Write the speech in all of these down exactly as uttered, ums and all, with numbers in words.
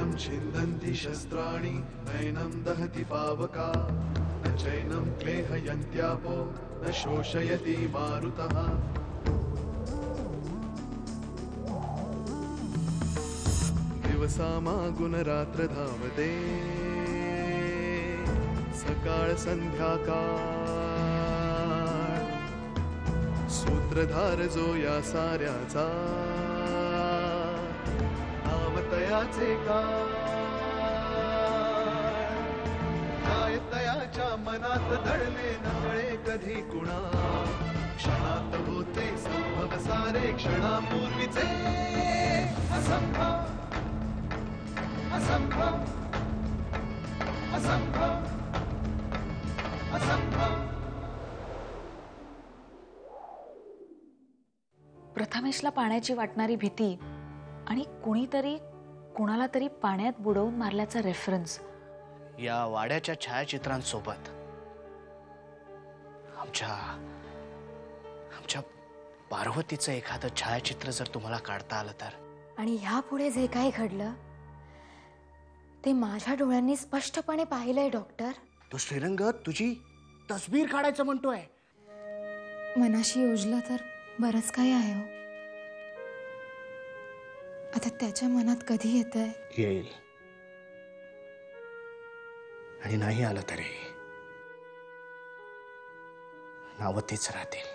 नैनं छिन्दन्ति शस्त्राणि नैनं दहति पावका न चैनं क्लेहयन्त्यापो न शोषयति मारुतः दिवसामागुणरात्र धावते सकाळ संध्याकाळ सूत्रधार जो या साऱ्याचा नामतयाचे काळ काय तयाच्या मनात दडले नकळे कधी कुणा क्षणात होते संभव सारे क्षणापूर्वीचे असंभव असंभव असंभव असंभव. प्रथमेशला पाण्याची वाटणारी भीती आणि कुणीतरी कुणाला तरी पाण्यात बुडवून मारल्याचा रेफरन्स या वाड्याच्या छायाचित्रांसोबत आमच्या आमच्या पार्वतीचं एखादं छायाचित्र जर तुम्हाला काढता आलं तर. आणि ह्यापुढे जे काही घडलं ते माझ्या डोळ्यांनी स्पष्टपणे पाहिलंय डॉक्टर. तू श्रीरंग तुझी तस्वीर काढायचं म्हणतोय. मनाशी योजलं तर बरंच काही आहे हो. आता त्याच्या मनात कधी येतंय? येईल आणि नाही आलं तरी नावं तीच राहतील.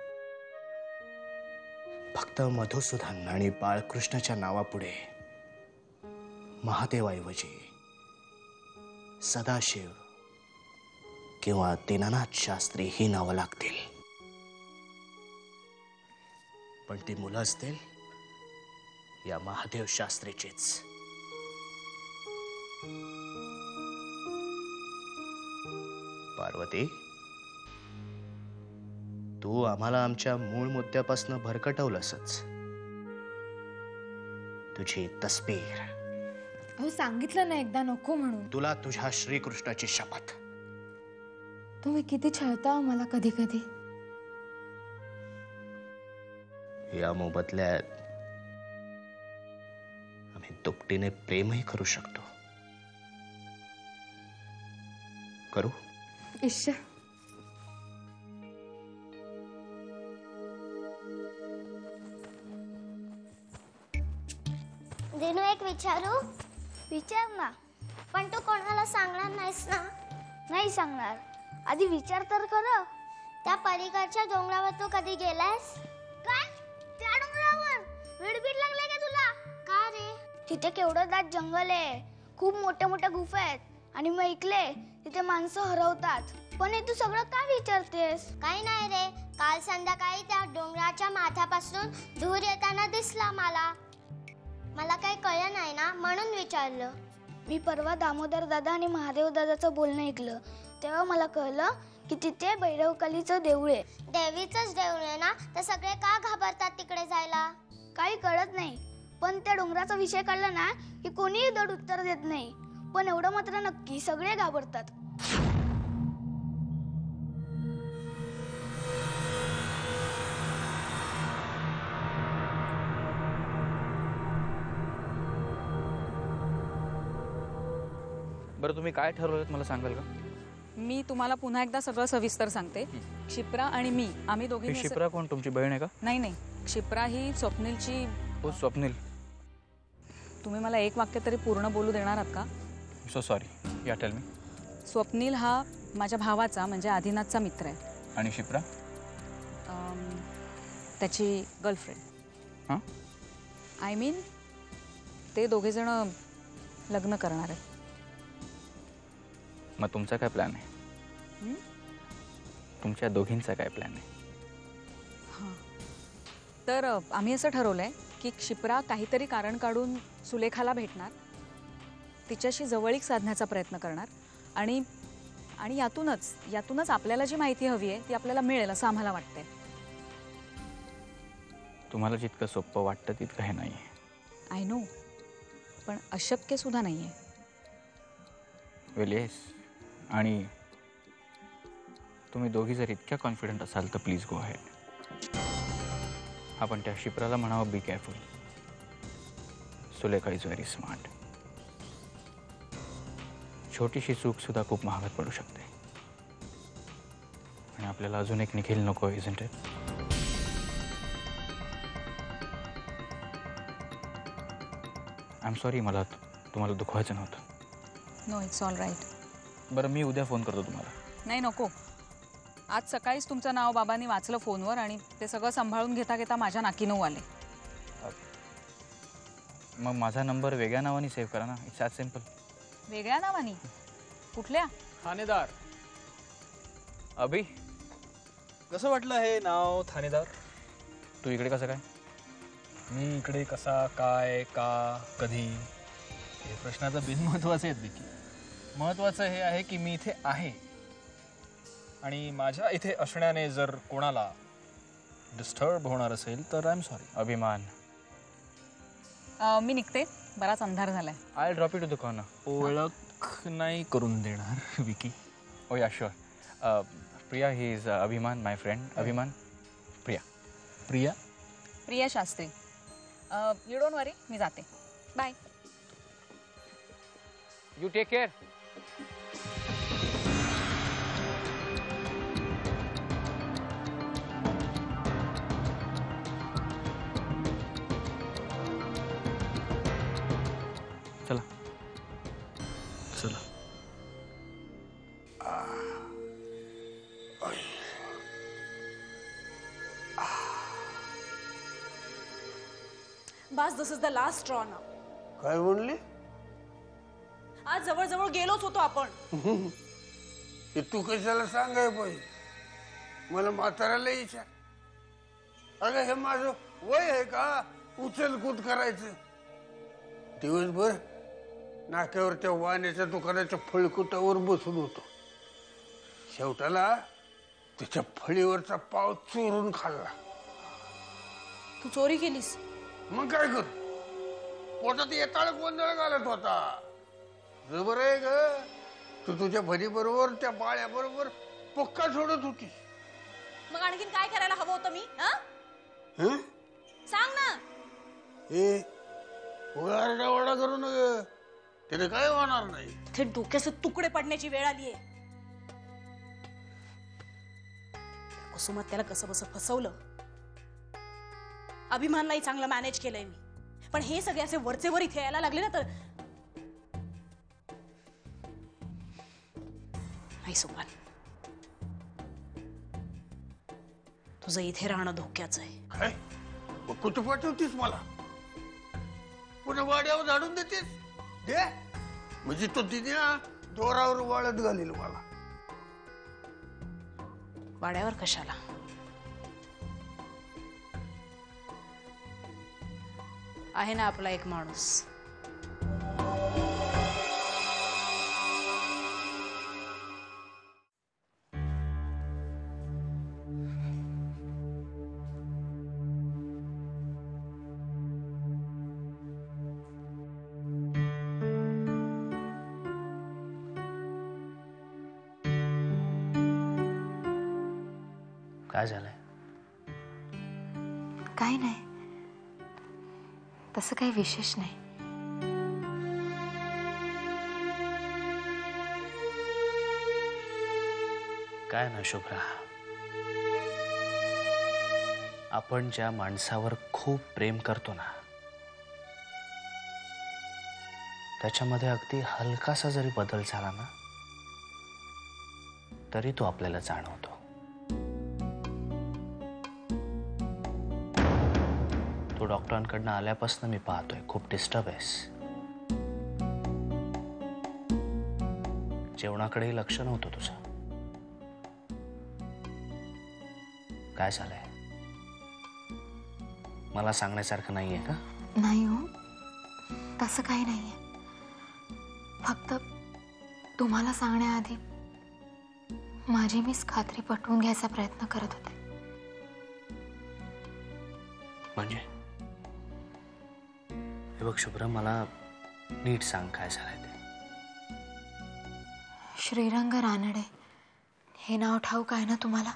फक्त मधुसूदन आणि बाळकृष्णाच्या नावापुढे महादेवाऐवजी सदाशिव किंवा दीनानाथ शास्त्री ही नावं लागतील. पण ती मुलं असतील या महादेव शास्त्रीचीच. पार्वती, तू आम्हाला आमच्या मूळ मुद्द्यापासून भरकटवलंसच. तुझी तस्वीर. अहो सांगितलं ना एकदा नको म्हणून. तुला तुझ्या श्रीकृष्णाची शपथ. तुम्ही किती छळता मला कधी कधी. या मोबदल्यात आम्ही दुपटीने प्रेमही करू शकतो. करू? ईश्वर, दिनू एक विचारू? विचार ना. पण तू कोणाला सांगणार नाहीस ना? नाही सांगणार. आधी विचार तर खरं. त्या पलीकडच्या डोंगरावर तू कधी गेलायस? काय? त्या डोंगरावर? विडबीड लागलाय का तुला? का रे? तिथे केवढं दाट जंगल आहे. खूप मोठ्या मोठ्या गुफा आहेत. आणि मी ऐकले तिथे माणसं हरवतात. पण हे तू सगळं का विचारतेस? काही नाही रे. काल संध्याकाळी त्या डोंगराच्या माथ्यापासून धूर येताना दिसला मला. मला काही कळलं नाही ना म्हणून विचारलं. मी परवा दामोदर दादा आणि महादेव दादाचं बोलणं ऐकलं. तेव्हा मला कळलं की तिथे भैरवकालीचं देऊळ आहे. देवीचंच देऊळ आहे ना? तर सगळे का घाबरतात तिकडे जायला? काही कळत नाही. पण त्या डोंगराचा विषय काढला ना की कोणीही धड उत्तर देत नाही. पण एवढं मात्र नक्की सगळे घाबरतात. बरं तुम्ही काय ठरवलं मला सांगाल का? मी तुम्हाला पुन्हा एकदा सगळं सविस्तर सांगते. क्षिप्रा आणि मी आम्ही दोघे. क्षिप्रा कोण? तुमची बहीण आहे का? नाही नाही, क्षिप्रा ही स्वप्नीलची. हो स्वप्नील. तुम्ही मला एक वाक्य तरी पूर्ण बोलू देणार आहात का? So sorry, yeah tell me. Swapnil हा माझ्या भावाचा म्हणजे आदिनाथचा मित्र आहे. आणि क्षिप्रा? त्याची गर्लफ्रेंड. हां, आय मीन ते दोघे जण लग्न करणार आहेत. मग तुमचा काय प्लॅन आहे? तुमच्या दोघींचा काय प्लॅन आहे? हां, तर आम्ही असं ठरवलंय की क्षिप्रा काहीतरी कारण काढून सुलेखाला भेटणार, तिच्याशी जवळीक साधण्याचा प्रयत्न करणार आणि आणि यातूनच यातूनच आपल्याला जी माहिती हवी आहे ती आपल्याला मिळेल असं आम्हाला वाटतंय. तुम्हाला जितकं सोपं वाटतं तितकं हे नाही आहे. आय नो, पण अशक्य सुद्धा नाही आहे. Well yes. आणि तुम्ही दोघी जर इतक्या कॉन्फिडंट असाल तर प्लीज गो अहेड. आपण त्या क्षिप्राला म्हणावं be careful. Sulekha is very smart. छोटीशी चूक सुद्धा खूप महागात पडू शकते. आणि आपल्याला अजून एक निखिल नको, isn't it? I am sorry, मला तुम्हाला दुखवायचं नव्हतं. No, it's all right. बरं, मी उद्या फोन करतो तुम्हाला. नाही, नको. आज सकाळीच तुमचं नाव बाबांनी वाचलं फोनवर आणि ते सगळं सांभाळून घेता घेता माझ्या नाकी नऊ आले. मग माझा नंबर वेगळ्या नावाने सेव्ह करा ना. It's as simple. वेगळ्या नावानी? कुठल्या? ठाणेदार. अभि, कसं वाटलं हे नाव ठाणेदार? तू इकडे कसं काय? मी इकडे कसा, काय, का, कधी, हे प्रश्नाचं बिनमहत्वाचे आहेत विकी. महत्वाचं हे आहे की मी इथे आहे आणि माझ्या इथे असण्याने जर कोणाला डिस्टर्ब होणार असेल तर आय एम सॉरी. अभिमान. अं, मी निघते, बराच अंधार झालाय. I drop you to the corner. ओळख नाही करून देणार विकी. ओ या शुअर. प्रिया, ही इज अभिमान, my friend. Abhiman, Priya. Priya? Priya Shastri. You don't worry, मी जाते. बाय. You take care. चला चला. बस, this is the last straw ना. काय म्हणली? आज जवळ जवळ गेलोच होतो आपण. हे तू कशाला सांगाय पाहिजे? मला म्हाताऱ्याला विचार. अगं, हे माझं वय आहे का उचल कूद करायचं? दिवसभर नाक्यावर त्या वाण्याच्या दुकानाच्या फळकुटावर बसून होतो. शेवटाला त्याच्या फळीवरचा पाव चोरून खाल्ला. तू चोरी केलीस? मग काय कर, पोटात येताळ गोंधळ घालत होता. जबर आहे ग, तू तुझ्या भरी बरोबर त्या बाळ्या बरोबर पक्का सोडत होती. मग आणखीन काय करायला हवं होतं मी? हं? सांग ना. ए, उगा आरडाओरडा करू नका, त्याने काय होणार नाही. ते डोक्याचे तुकडे पडण्याची वेळ आलीये. कुसुमात त्याला कसं बसं फसवलं. अभिमानलाही चांगलं मॅनेज केलंय मी, पण हे सगळे असे वरचे वर इथे यायला लागले ना तर नाही. सोपान, तुझं इथे राहणं धोक्याचं आहे. काय मग कुठं पाठवतीस मला? पुन्हा वाड्यावर झाडून देतीस? दे, म्हणजे तो तिथे ना दोरावर वाळत घालील मला. वाड्यावर कशाला? आहे ना आपला एक माणूस. काय झालंय? काय नाही, तसं काही विशेष नाही. काय ना शुभ्रा, आपण ज्या माणसावर खूप प्रेम करतो ना, त्याच्यामध्ये अगदी हलकासा जरी बदल झाला ना तरी तो आपल्याला जाणवतो. तो डॉक्टरांकडनं आल्यापासून मी पाहतोय खूप डिस्टर्ब आहेस. जेवणाकडेही लक्ष नव्हतं तुझं. काय झालंय? मला सांगण्यासारखं नाहीये का? नाही हो, तसं काही नाहीये. फक्त तुम्हाला सांगण्याआधी माझी मीच खात्री पटवून घ्यायचा प्रयत्न करत होते. म्हणजे हे बघ शुभ्रा, मला नीट सांग काय झालंय ते. श्रीरंग रानडे हे नाव ठाऊक आहे ना तुम्हाला?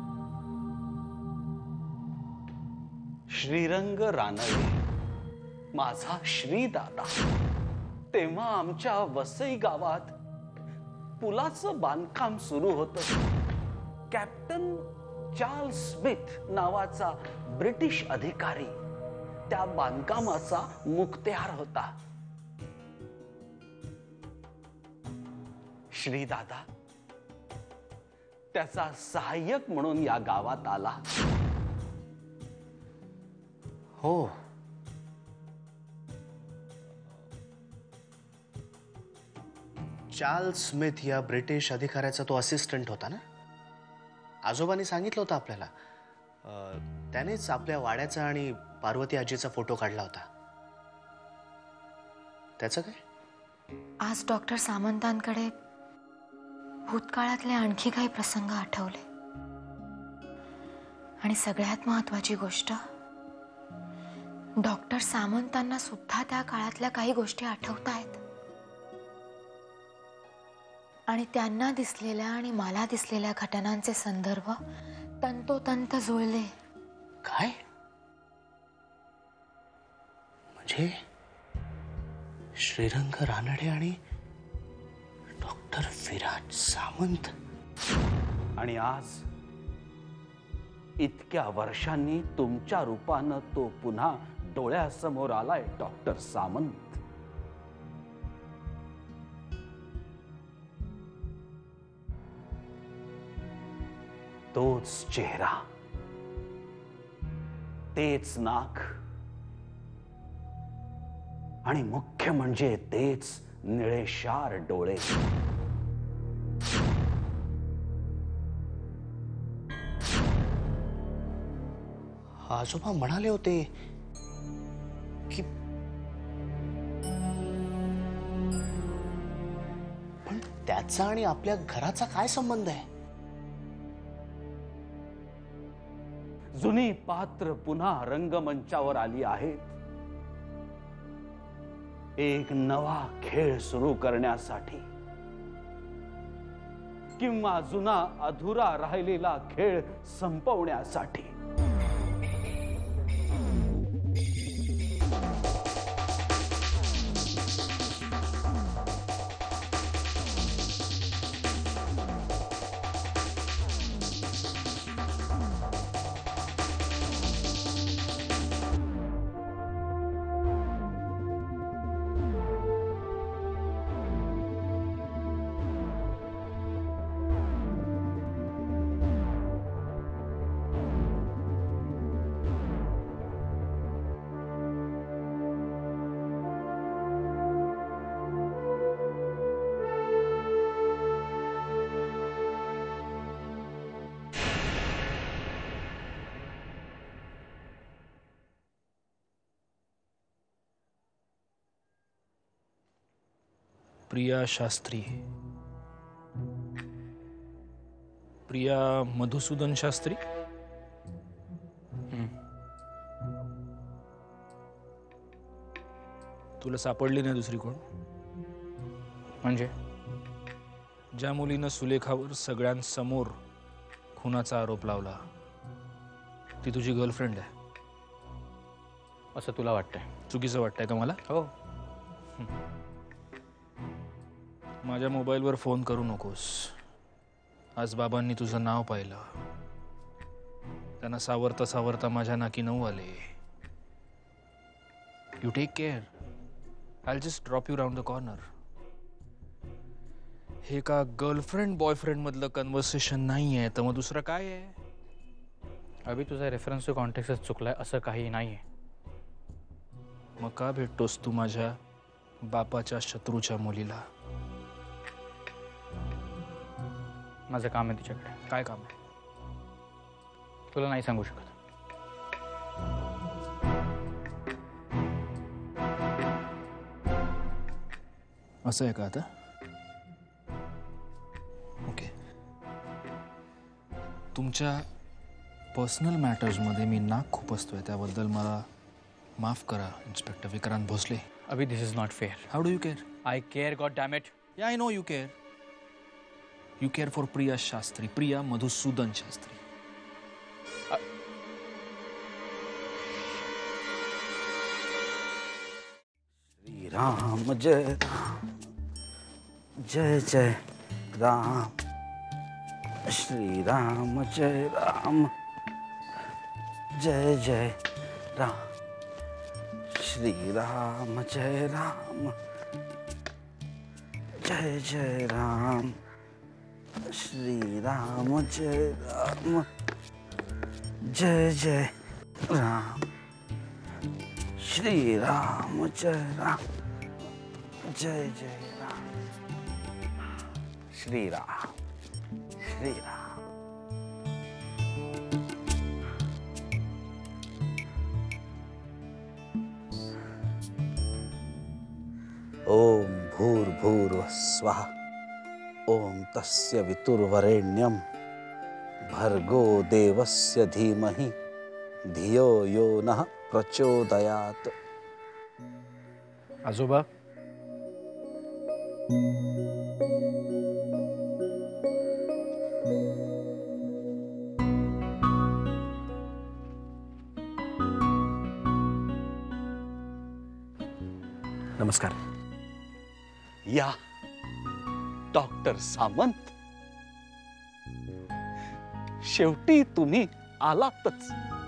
श्रीरंग रानडे? माझा श्रीदादा तेव्हा आमच्या वसई गावात पुलाचं बांधकाम सुरू होतं. कॅप्टन चार्ल्स स्मिथ नावाचा ब्रिटिश अधिकारी त्या बांधकामाचा मुख्तार होता. श्रीदादा त्याचा सहाय्यक म्हणून या गावात आला. हो, चार्ल्स स्मिथ या ब्रिटिश अधिकाऱ्याचा तो असिस्टंट होता ना. आजोबांनी सांगितलं होतं आपल्याला. अं, त्यानेच आपल्या वाड्याचा आणि पार्वती आजीचा फोटो काढला होता. त्याचं काय? आज डॉक्टर सामंतांकडे भूतकाळातले आणखी काही प्रसंग आठवले आणि सगळ्यात महत्वाची गोष्ट, डॉक्टर सामंतांना सुद्धा त्या काळातल्या काही गोष्टी आठवतायत आणि त्यांना दिसलेल्या आणि मला दिसलेल्या घटनांचे संदर्भ तंतोतंत जुळले. काय म्हणजे श्रीरंग रानडे आणि डॉक्टर विराज सामंत, आणि आज इतक्या वर्षांनी तुमच्या रूपानं तो पुन्हा डोळ्यासमोर आलाय. डॉक्टर सामंत तोच चेहरा, तेच नाक आणि मुख्य म्हणजे तेच निळेशार डोळे. आजोबा म्हणाले होते की पण त्याचा आणि आपल्या घराचा काय संबंध आहे? जुनी पात्र पुन्हा रंगमंचावर आली आहेत. एक नवा खेळ सुरू करण्यासाठी किंवा जुना अधुरा राहिलेला खेळ संपवण्यासाठी. प्रिया शास्त्री, प्रिया मधुसूदन शास्त्री. तुला सापडली नाही दुसरी कोण? म्हणजे ज्या मुलीनं सुलेखावर सगळ्यांसमोर खुनाचा आरोप लावला ती तुझी गर्लफ्रेंड आहे असं तुला वाटतंय? चुकीचं वाटतंय का मला? हो. माझ्या मोबाईलवर फोन करू नकोस. आज बाबांनी तुझं नाव पाहिलं. त्यांना सावरता सावरता माझ्या नाकी नऊ आले. You take care. I just drop you round the corner. हे का गर्लफ्रेंड बॉयफ्रेंड मधलं कन्व्हर्सेशन नाही आहे तर मग दुसरं काय आहे? अभि तुझा रेफरन्स टू कॉन्टेक्स्ट चुकलाय. असं काही नाहीये. मग का भेटतोस तू माझ्या बापाच्या शत्रूच्या मुलीला? माझं काम आहे तिच्याकडे. काय काम आहे? तुला नाही सांगू शकत. असं आहे का आता? ओके. तुमच्या पर्सनल मॅटर्समध्ये मी नाक खुपसतोय त्याबद्दल मला माफ करा Inspector Vikrant Bhosale. Abhi this is not fair. How do you care? I care, god damn it. Yeah I know you care. You care for Priya Shastri, Priya Madhusudan Shastri. Ram जय राम जय जय राम श्री राम जय राम जय जय राम श्री राम जय राम जय जय राम श्री राम जय राम जय जय राम श्री राम जय राम जय जय राम श्री राम श्री राम ओम भूर्भुवः स्वः ओम तस्य वितुर्वरेण्यं भर्गो देवस्य धीमहि धियो यो नः प्रचोदयात्. आजोबा, नमस्कार. या डॉक्टर सामंत, शेवटी तुम्ही आलातच.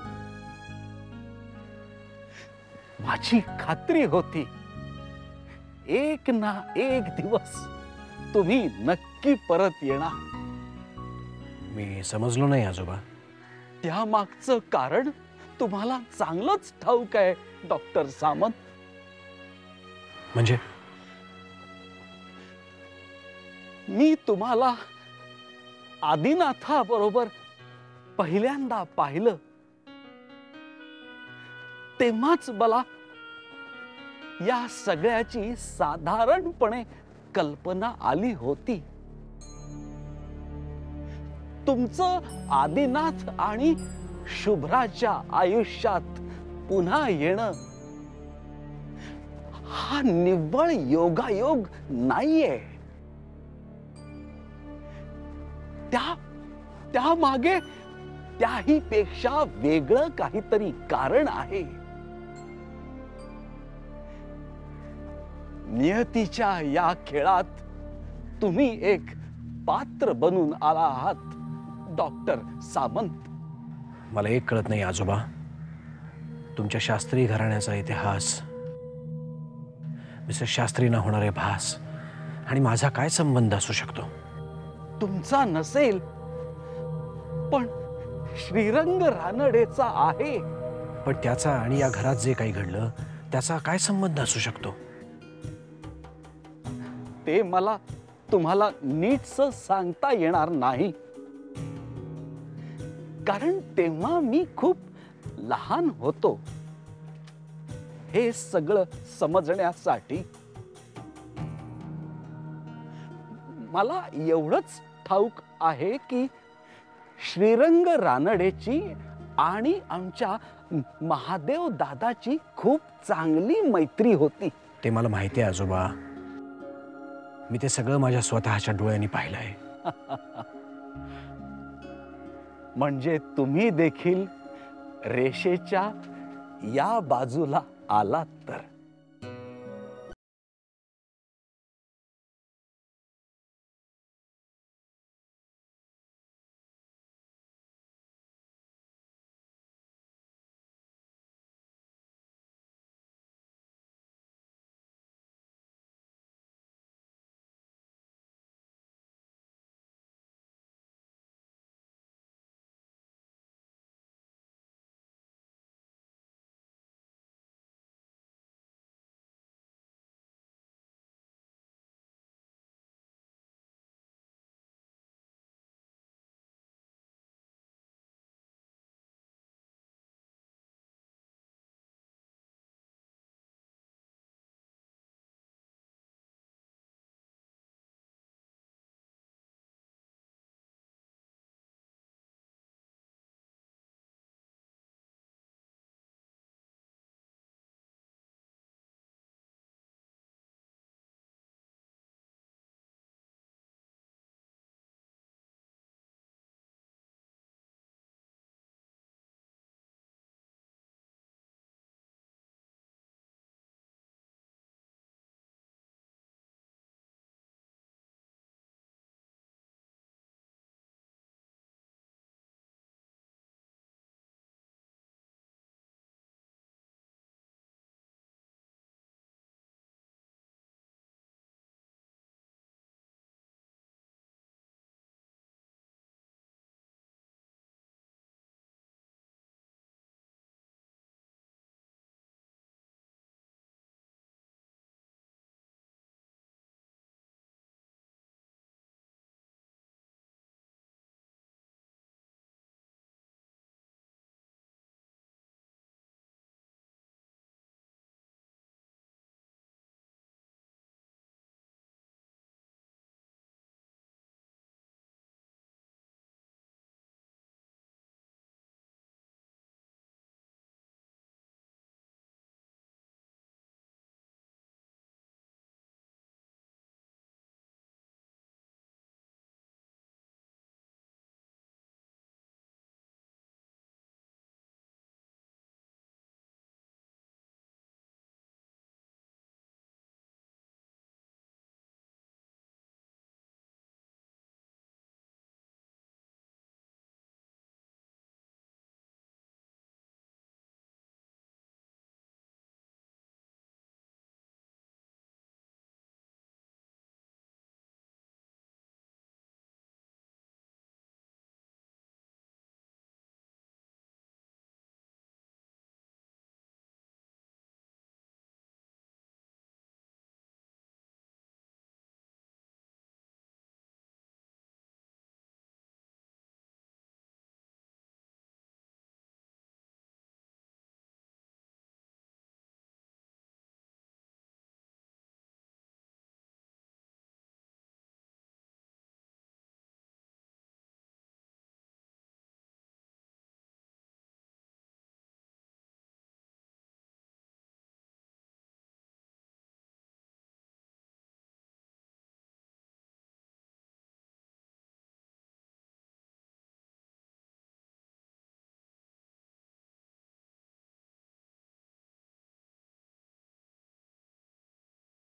माझी खात्री होती एक ना एक दिवस तुम्ही नक्की परत येणार. मी समजलो नाही आजोबा. त्या मागचं कारण तुम्हाला चांगलंच ठाऊक आहे डॉक्टर सामंत. म्हणजे मी तुम्हाला आदिनाथाबरोबर पहिल्यांदा पाहिलं तेव्हाच मला या सगळ्याची साधारणपणे कल्पना आली होती. तुमचं आदिनाथ आणि शुभ्राच्या आयुष्यात पुन्हा येणं हा निव्वळ योगायोग नाहीये. त्या त्या मागे त्याही पेक्षा वेगळं काहीतरी कारण आहे. नियतीच्या या खेळात तुम्ही एक पात्र बनून आला आहात डॉक्टर सामंत. मला एक कळत नाही आजोबा, तुमच्या शास्त्री घराण्याचा इतिहास, मिसेस शास्त्रींना होणारे भास आणि माझा काय संबंध असू शकतो? तुमचा नसेल पण श्रीरंग रानडेचा आहे. पण त्याचा आणि या घरात जे काही घडलं त्याचा काय संबंध असू शकतो? ते मला तुम्हाला नीटसं सांगता येणार नाही, कारण तेव्हा मी खूप लहान होतो हे सगळं समजण्यासाठी. मला एवढंच ठाऊक आहे की श्रीरंग रानडेची आणि आमच्या महादेव दादाची खूप चांगली मैत्री होती. ते मला माहिती आहे आजोबा. मी ते सगळं माझ्या स्वतःच्या डोळ्यांनी पाहिलंय. म्हणजे तुम्ही देखील रेषेच्या या बाजूला आलात तर